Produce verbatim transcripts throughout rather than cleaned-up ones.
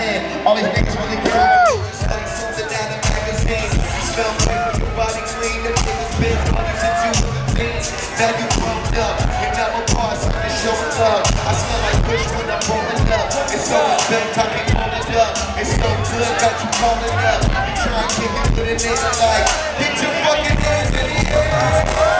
happening. All these niggas really care. Study something out of magazine. You smell great, your body clean. Them niggas been funny since you was a teen. Now you grown up, you're not a boss, I'm just showing up. I smell like fish when I'm rolling up. It's so intense, I can hold it up. It's so good, got you calling up. You try and kick it with a nigga like, get your fucking hands in the air.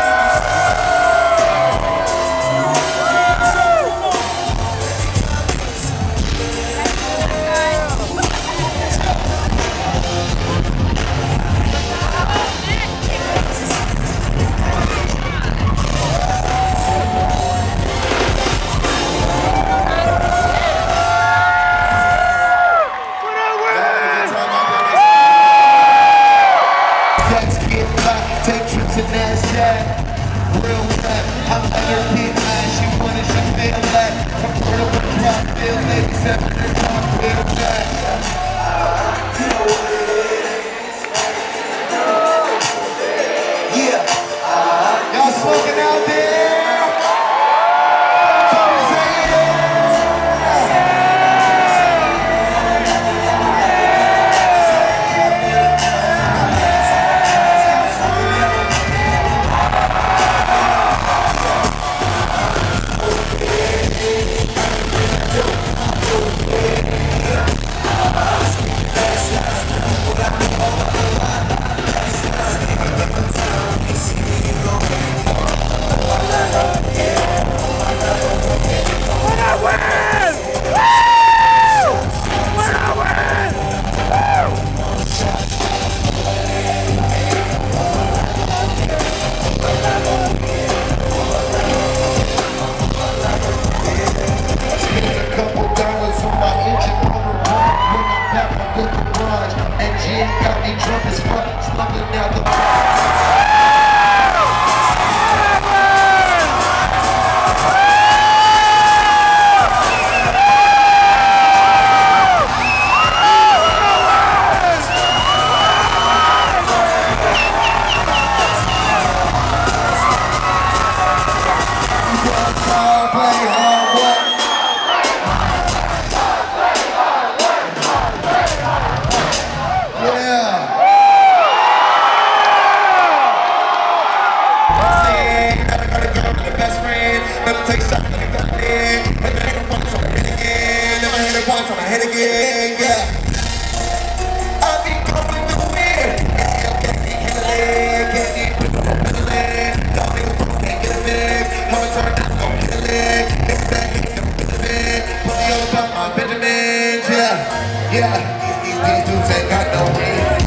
Yeah, these dudes ain't got no ring.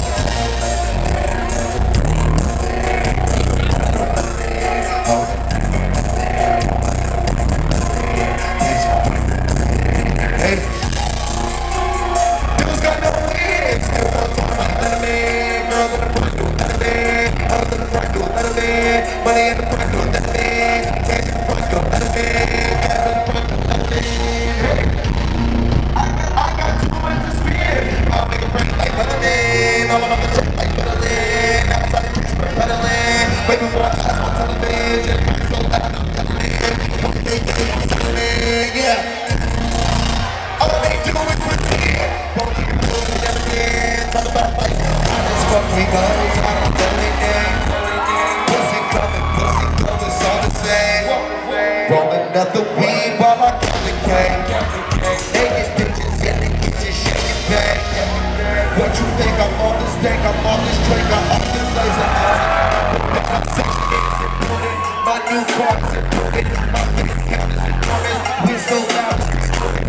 Hey, dudes got no wings. They want to talk about another man. Girls in the front do another man. Hoes in the front do another man. Money in the front do another man. Cash in the front do another man. Gas in the front do another man. I got too much to spend. I'll make a break like Weatherman. All of them check like Weatherman. Outside the tricks for peddling. Wait before I ask on television. I'm so loud, I'm peddling. Don't think they want something, yeah. All they do is pretend. Won't keep moving never again. Talk about like this fuck we go. I don't know anything. Pussy coming, pussy coming, it's all the same. Rolling up the weed while I count the cake. Naked bitches in the kitchen shaking back. What you think? I'm on this tank, I'm on this drink, I'm on this laser. I'm section is important. My new car is important. My face cameras important. We so loud, it's recording.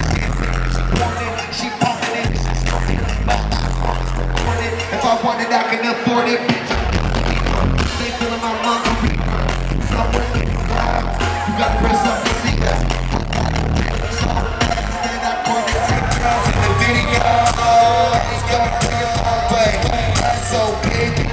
She popping it, she's smoking. My iPhone is recording. If I want it, I can afford it, bitch. They feeling my lungs are reefer. Somewhere in the clouds. You gotta press up to see us. So fast that I want to take drugs in the video. It's gonna take a long way. That's so big.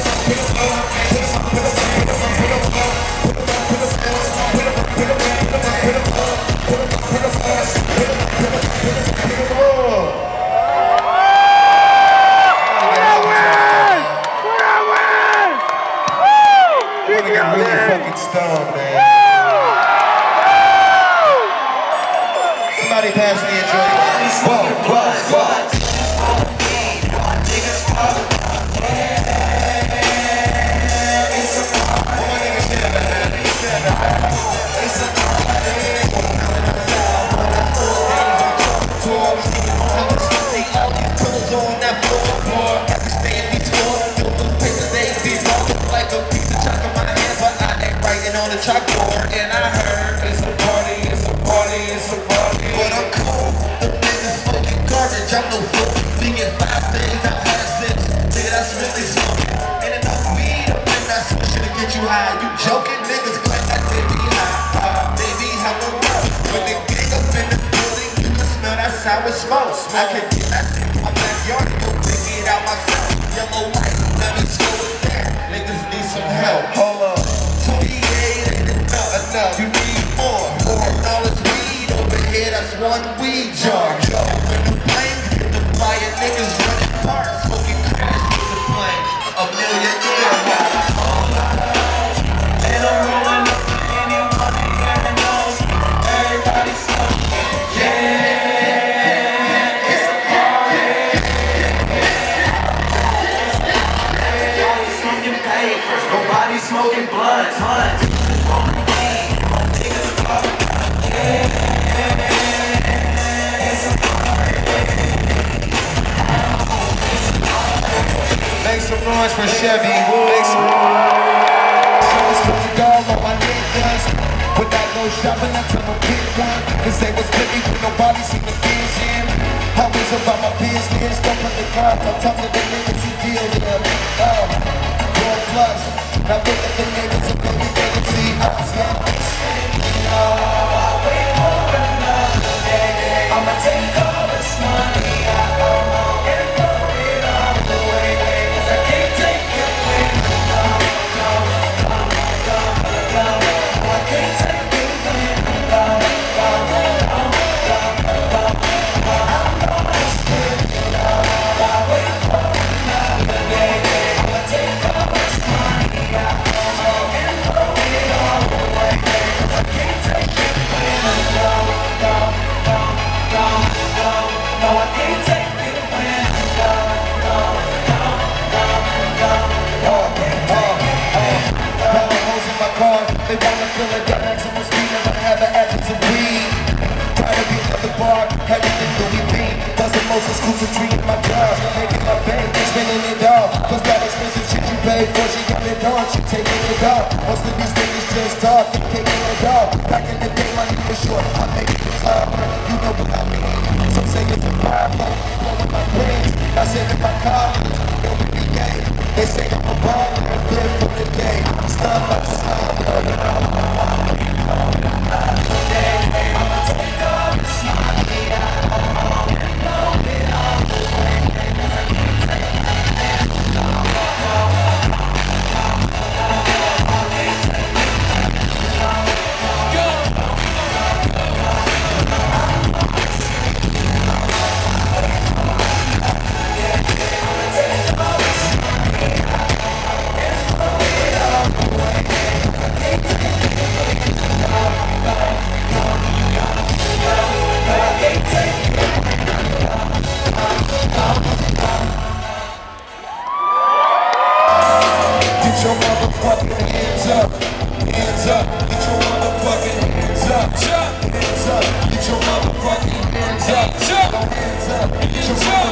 Stoned, man. Somebody pass me a joint. Whoa, whoa, whoa. On the chalkboard, and I heard it's a party, it's a party, it's a party. But I'm cool, the niggas smoking garbage. I'm no fool. Being five days, I've had six. Nigga, that's really smoking. And enough weed, I'm in that switch to get you high. You joking? Niggas glad that they be high. Uh, they be having rough. When they gang up in the building, you can smell that sour smoke. I can get that shit in my backyard and go pick it out myself. Yellow light, let me slow it down. Niggas need some help. Hold up. Enough. You need more, more. All this weed over here, that's one weed jar. Yo, when the planes hit the fire, niggas running parts, smoking crash with the plane. A million years. And I'm rolling up to anyone that knows. Everybody smoking, yeah. It's a party. Everybody smoking papers, nobody smoking blunts, blunts. Make some noise for Chevy. Make some noise for the dog on my niggas. When I go shopping, I tell them pick one. Cause they was busy when nobody seen the vision. Always about my business. Don't put the car. I'm talking to the niggas who deal with them. Oh, four plus. Now look at the niggas and baby, they can see us. I'ma take all this money I owe and throw it all away, cause I can't take it when I'm gone, gone, gone, gone, gone. I can't take it when I'm gone, gone, gone, gone, gone. I know it's good, I'll wait for another day. I'ma take all this money I owe and throw it all away, cause I can't take it when I'm gone, gone, gone. No, no, no, I can't take it when I'm gone, gone, gone, gone, gone. Oh, I can't take it when I'm gone. Got the hoes in my car, they wanna fill it down, maximum speed, never have an absence of weed. Try to be at the bar, had to think that we beat. That's the most exclusive treat in my job. Making my bank, spending it all. Plus that expensive shit you pay for, she got it on, she taking it off. Most of these niggas just talk, they taking it off. Back in the day, money was short, I make it tough. You know what I mean? Some say it's a problem, blowing my brains. I said in my college, yo, we be gay. They say I'm a baller, live for the day. Stop like the sun. I'ma take all this money I owe and blow it all away, cause I can't take it. No, no, no, no, I can't take it. No, go! I'ma take all this money I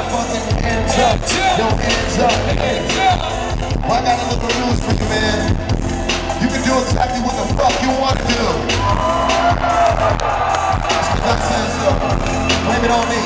fucking hands up. Yo, hands up. Well, I got a little news for you, man. You can do exactly what the fuck you want to do. That's because I said so. Blame it on me.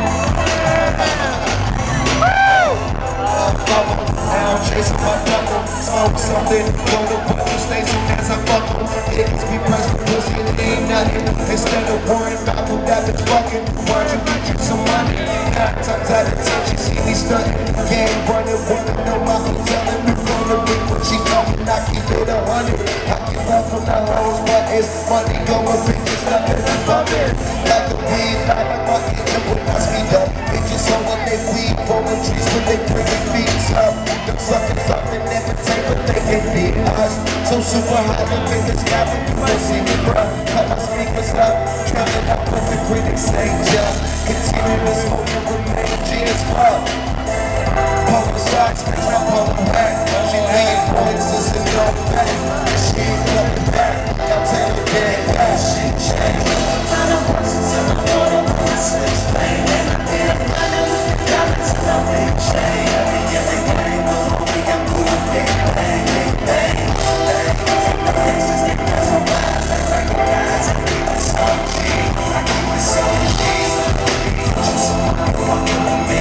Now I'm chasing my knuckle, smoke something, go to puzzle station as I fuck them. Niggas be pressing pussy and it ain't nothing. Instead of worrying about who that bitch fucking, why'd you get you some money? Nine times out of ten she see me stunting. Gang running, wanna know my hotel and you gonna be when she coming, I keep it a hundred. I get love from the hoes, but it's money going bitches nothing to bumping. Like the weed, like my engine when I speed up. Bitches on when they weed, rolling trees when they bring their feet up. Them suckers up and never take what they can beat us. So super high, the niggas got me, you don't see me, bruh. Cut my speakers up, drowning out what the critics say just. Continue to smoke and remain G as fuck. Pulling shots, bitch, I'm pulling back. She laying points, this is no back. She ain't coming back, I'll tell you that that shit changed. I don't want to tell my daughter what this is, man. And I did a final with the diamonds and a big chain. Every year they gang, no homie, I'm doing big bang, big bang, bang. The faces, they mesmerize, like recognize. I keep it so G, I keep it so G. Just fucking with me,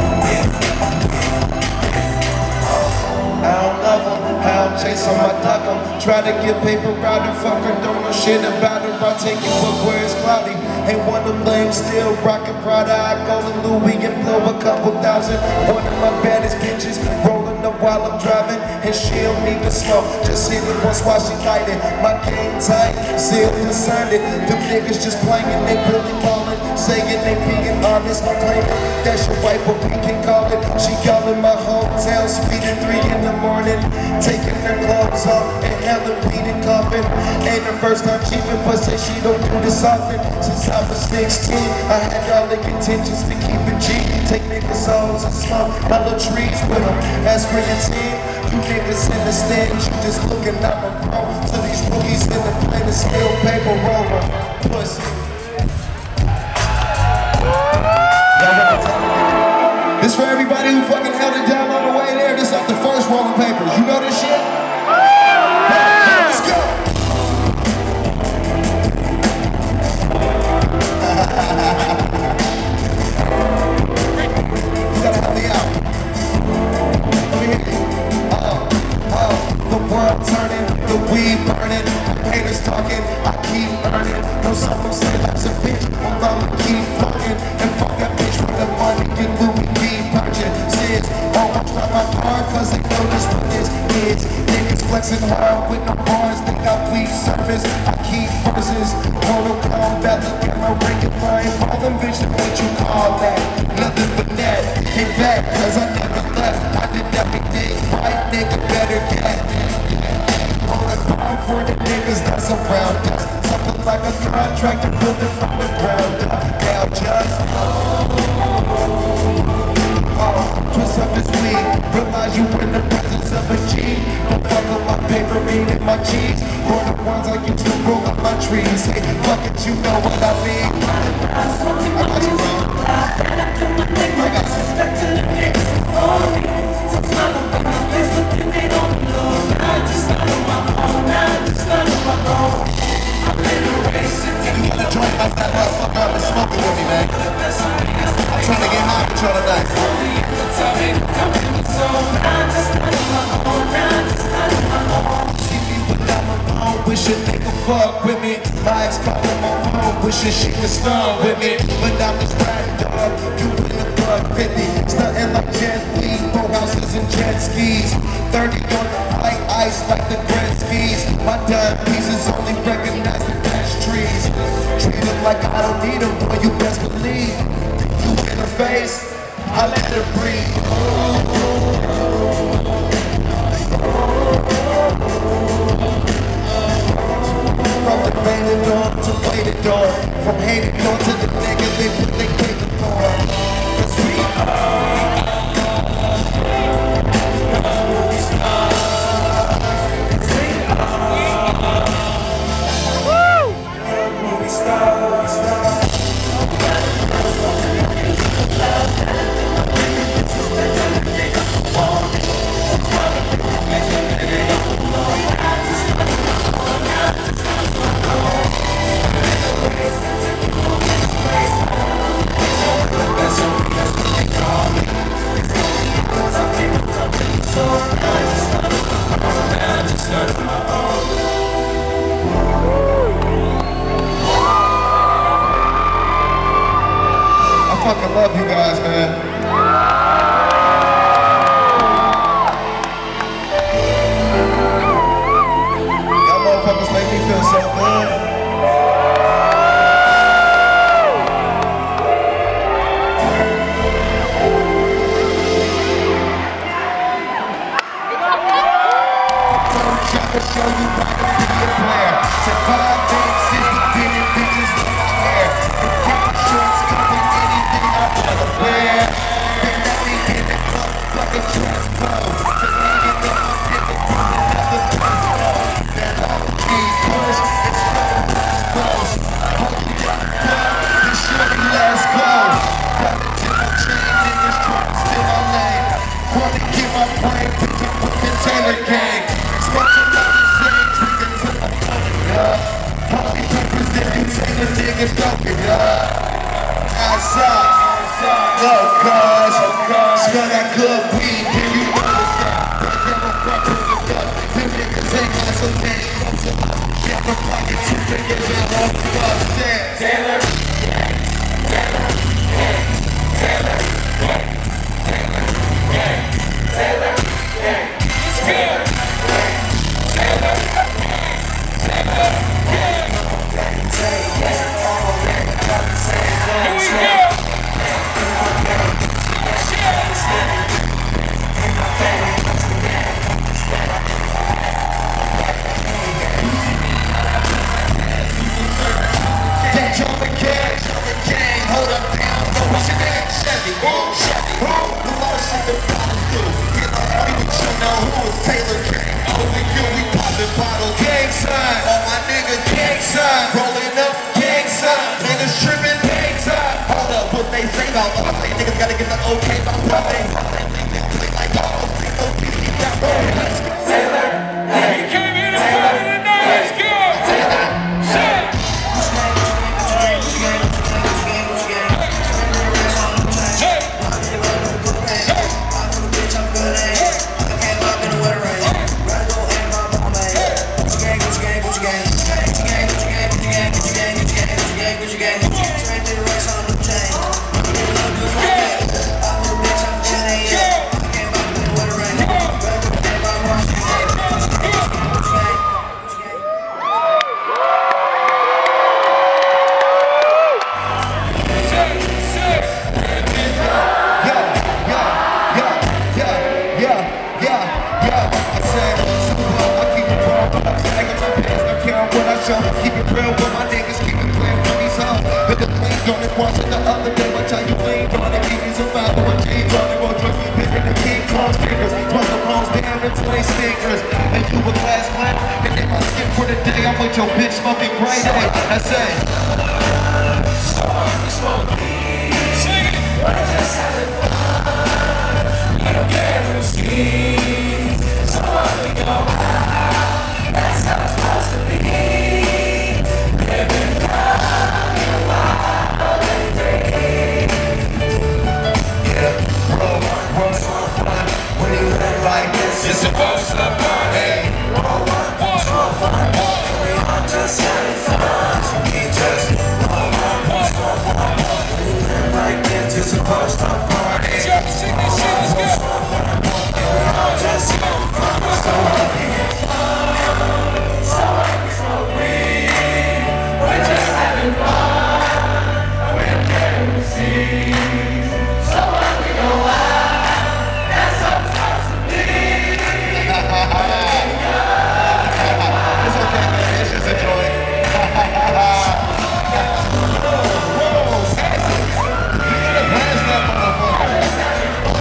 I don't love them, I don't chase them, I duck them. Try to get paper out and fucker, don't know shit about it. I take it book where it's cloudy. Ain't one to blame, still rockin' Prada. I go to Louis and blow a couple thousand. One of my baddest bitches rolling up while I'm driving, and she don't need the smoke, just hit it once while she light it. My game tight, still concerned it. Them niggas just playing, they really ballin'. Saying they being honest, claiming that's your wife, but we can call it. She calling my hotel, speeding three in the morning, taking her clothes off and hella weed and coughing. Ain't the first time she been but say she don't do this often. Since I was sixteen, I had all the intentions to keep it G. Take niggas' souls and smoke hella trees with them. As for your team, you niggas in the stands, you just looking at my bro. To these rookies in the plane and still paper roller. Pussy. This for everybody who fucking held it down on the way there. This off the first roll of papers. You know this shit? Let's go! You gotta help me out. Let me hear you. Oh, oh, the world turning, the weed burning, haters talking, I keep earning. No someone say that's a bitch, well I'ma keep fucking and fuck that bitch for the money and Louis V purchases. Almost drop my car cause they know this what this is. Niggas flexing hard with no bars, they got weak service. I keep verses, Mortal Kombat, look at my ring and flying by them bitches, what you call that? Nothing but that, ain't bad cause I never left. I did everything right, nigga better get. On a bomb for the niggas that's around us. Something like a contract to build it from the ground up. Now just oh, twist up this weed, realize you in the presence of a G. Don't fuck up my paper, eating my cheese. Or the ones I used to roll up my trees. Hey, fuck it, you know what I mean. I got you wrong. I got respect to the niggas before me. So smile up in my face, but then they don't know. I just got on my own, I just got on my own. I'm in a race. You gotta join off that motherfucker up and smoke it with me, man. I'm trying to get high with y'all tonight. See me without my phone, wishing they could fuck with me. My ex calling my phone, wishing she could start with me. But I'm just riding dog, you in the buck fifty. Stunting like jet weed, boat houses and jet skis. thirty on the white ice like the Gretzky's. My dime pieces only recognize the dash trees. Treat them like I don't need them, boy, you best believe. You in her face, I let her breathe. From the painted door to weighted door, from hated door to the nigga they put they paper for. Cause we are movie stars. Movie stars. man. Y'all motherfuckers make me feel so good. Show you how to be a player. Said five things, sixty billion bitches in my hair. Pop shorts, covering anything I wanna wear. Then let me get the club, fucking dress clothes. To leave it on my different from another place. That all we push, it's not a last close. Hold you up, then shorty, let's go. Got it till my chain, niggas trying to steal my lane. Wanna get my brain, put your fucking Taylor gang. Outside, low cuz, smell that good weed, can you understand? Give a fuck who the fuck, them niggas ain't got some names. Get the pocket, two fingers in all the fuck, Taylor, Taylor, Taylor, Taylor, Taylor, Taylor, Taylor, Taylor, here we go! That jumping gang, jumping gang, hold up down, no, what's your name? Chevy, Chevy, the most shit the bottles do. Get off me, but you know who is Taylor Gang. Over you, we poppin' bottles. Gang sign, all my niggas gang sign, rolling up gang sign, niggas trippin' gang sign. Hold up, what they say about us, they niggas gotta get the okay about what they play like all those things, those people keep that road. Taylor, hey, you came in and party tonight, let's go! Taylor, shit! Keep it real with my niggas, keep it clear for these hoes. With the clean on it, watching the other day, I tell you lean on it, keep me survival with jeans on it, go drink me, picking the King Kong's fingers, run the wrongs down into they sneakers. And you a class clown, and if I skip for the day, I'm with your bitch smoking gray day. I say, smoke weed, sing it, we're just having fun, you don't get no schemes, so what we go out, that's how it's supposed to be. It's supposed to party. Roll one, smoke one, we are just having fun. So we just roll one, smoke one, we live like this. You're supposed to party. Roll one, smoke one, we are just having fun. So what we get fun, so what we smoke weed. We're just having fun. We're getting to see. So what we go out, that's how it's supposed to be. It's okay, man. It's just a joint. Whoa, sassy. You gotta blast that motherfucker.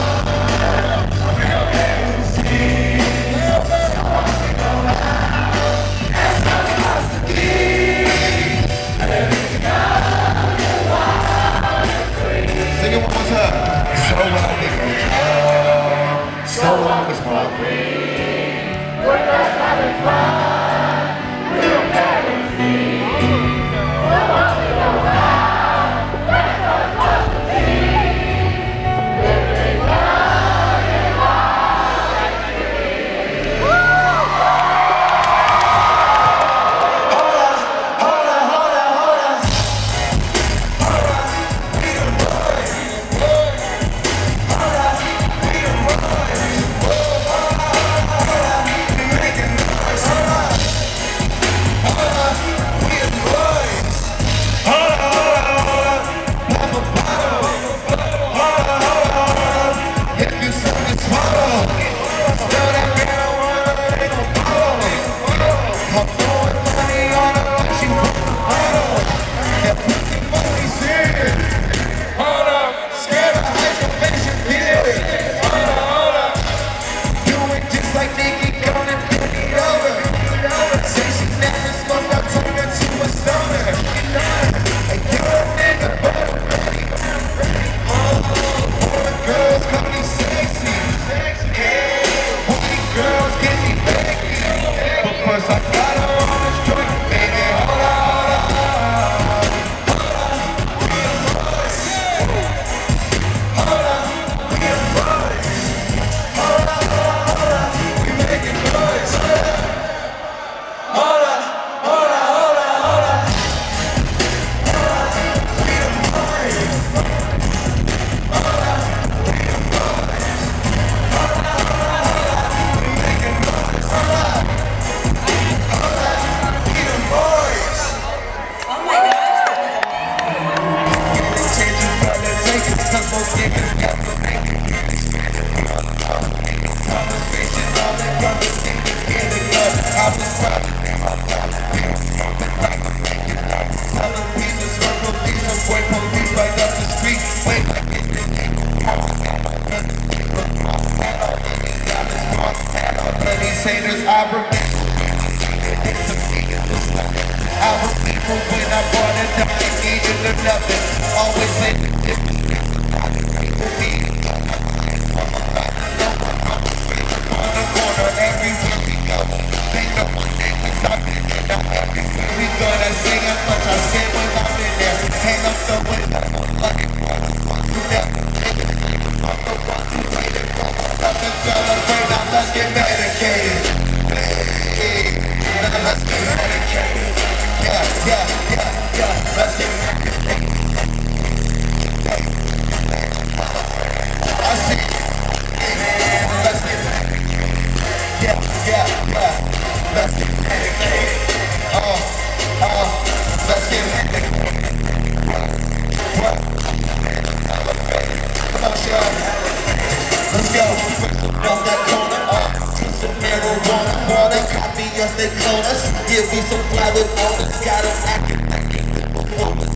Sing it one more time. So long we go. So long as my green. We're just having fun. We don't care to see. So long we go out. That's how it's supposed to be. Living young and wild and free. Hold up, hold up, hold up, hold up. Hold up, we the boys. these haters, I remember. I remember when I bought it, I ain't needed nothing. Always say on the corner, everywhere we go. They know my name is up in there. Now everywhere we gonna sing as much I said when I'm in there. Hang up the window, fucking you never nothing celebrate, now let's get medicated. Hey, now let's get medicated. Yeah, yeah, yeah, yeah, let's get medicated. I see. Let's get medicated. Yeah, yeah, yeah, let's get medicated. Uh, uh, let's get medicated. What? Come on, Sean. Let's go. Off that corner, uh, some marijuana, water, copy us, they clone us. Give me some fly with owners, got them acting like they do performance.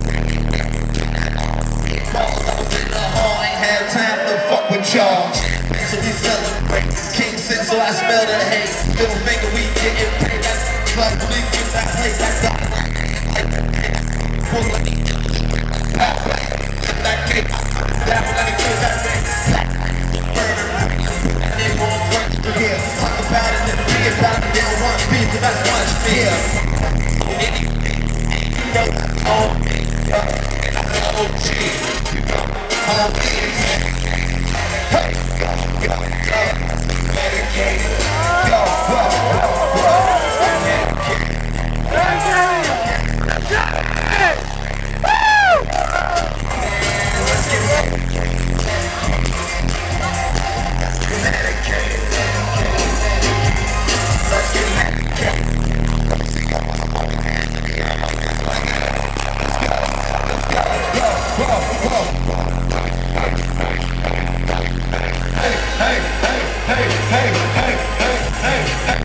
Balls, I was in the hall, ain't had time to fuck with y'all. So we celebrate. King six, so I smell the hate. Little finger, we getting paid. That's like we get that place. That's all right. Like that cake. Full of each other. That way. That cake. That way. Let me kill that way. Yeah, talk about it and be about it. They don't want to be, but that's much fear. So anything, you know, all me, and I'm an O G. You know, all me. Hey, go, go, go, medicated. Go, go, go, go, medicated. Let's get medicated. Medicated. Let's get medicated. Let me see how I'm on the hands in the air. Let's go. Let's go. Go, go, go. Hey, hey, hey, hey, hey, hey, hey, hey,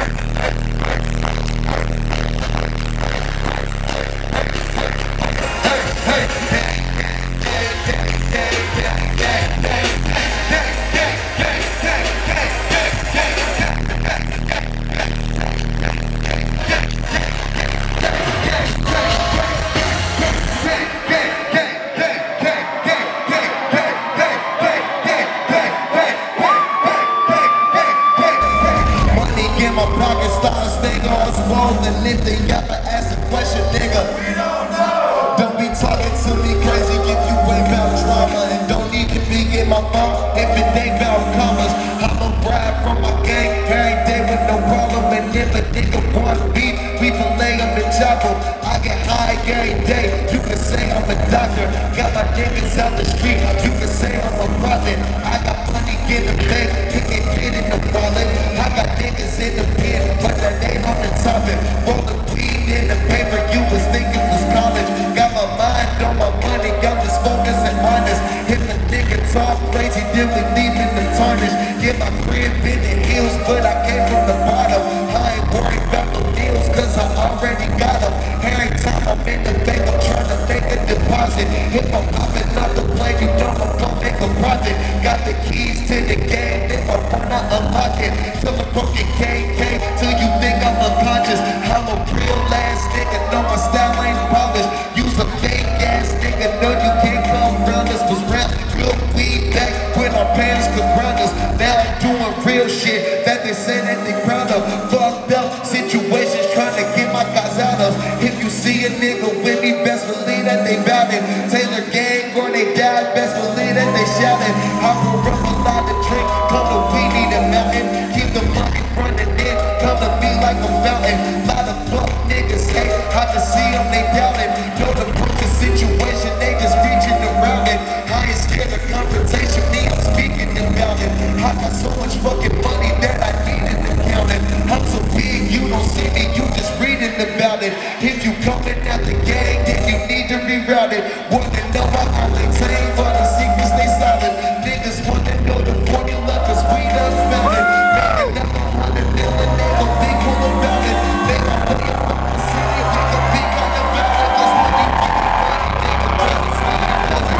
Anything ever ask a question, nigga? We don't know. Don't be talking to me crazy if you ain't about drama, and don't need to be in my phone if it ain't about commas. I'm a bride from my gang, every day with no problem, and if a nigga want beef, we fillet him and chop him. I get high every day. You can say I'm a doctor. Got my niggas out the street. You can say I'm a prophet. I got money in the bank, pick it, get in the wallet. I got niggas in the pen, but that ain't on the topic. Rolling weed in the paper, you was thinking was college. Got my mind on my money, I'm just focused and honest. If a nigga talk crazy, then we leaving the tarnish. Get my crib in the hills, but I came from the bottom. I ain't worried about the deals, cause I already got them. Every time I'm in the bank, I'm trying to make a deposit. If I'm popping out the plane, you know I'm gonna make a profit. Got the keys to the game, if I wanna unlock it. Till I broke your K K, till you think I'm unconscious. I'm a real ass nigga, know my style ain't polished. Use a fake ass nigga, know you can't come round us. Was rap good weed back when our parents could ground us. Now I'm doing real shit that they say that they proud of. Fucked up situations trying to get my guys out of. If you see a nigga with me, best believe that they bout it. Taylor gang or they died, best believe that they shouted. I grew up a lot of drink, come to we need a mountain. Keep the money running in, come to me like a fountain. Lot of fuck niggas hate, I can see them, they doubt it. Know the broken situation, they just reaching around it. I ain't scared of confrontation, me, I'm speaking about it. I got so much fucking money that I need it to count it. I'm so big, you don't see me, you just reading about it. If you coming out the gang, then you need to reroute it. Wanna know I only tame, but the secrets stay silent. Niggas wanna know the formula, cause we done found it. Making up a hundred million, they gon' be cool about it. They gon' put it on the city, we gon' be kind about it. Cause when you fucking money, nigga, brothers, nigga, doesn't.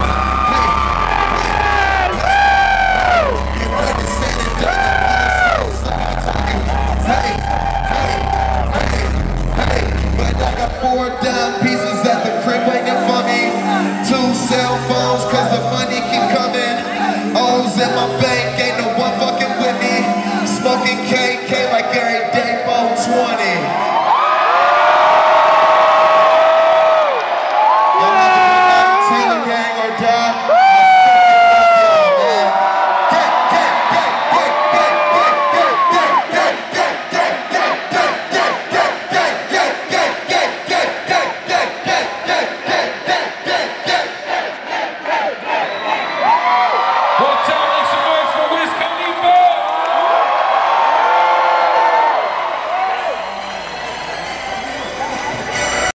Hey, you ready to say it, done it, but it's so, so I'm talking. in my bank, ain't no one fucking with me. Smoking K K like Gary